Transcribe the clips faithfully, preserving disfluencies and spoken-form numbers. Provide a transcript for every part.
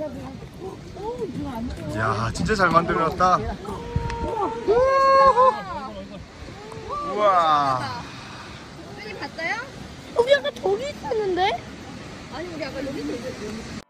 야, 진짜 잘 만들어놨다. 우와. 빨리 갔어요? 우리 아까 저기 있었는데? 아니 우리 아까 여기 있었는데.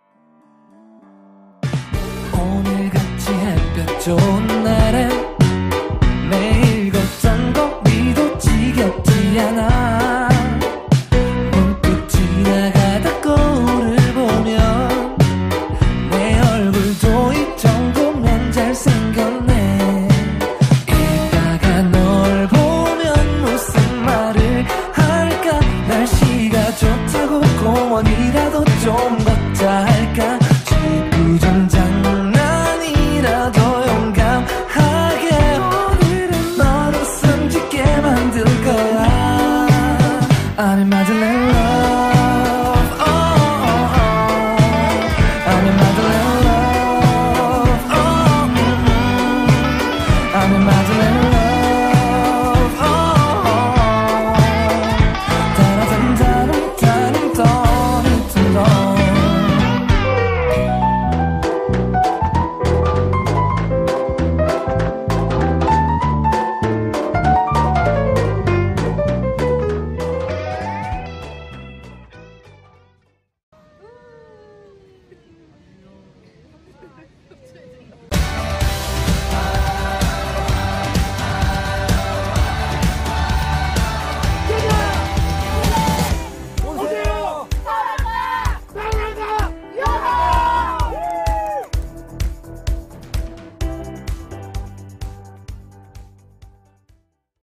오늘같이 햇볕 좋은 날에 매일 걷던 거리도 지겹지 않아. 문득 지나가다 거울을 보면 내 얼굴도 이 정도면 잘생겼네. 이따가 널 보면 무슨 말을 할까. 날씨가 좋다고 공원이라도 좀 걷자 할까. 지구전 장난이라도 용감하게 오늘은 너로 숨 짓게 만들 거야. I'm Madeleine.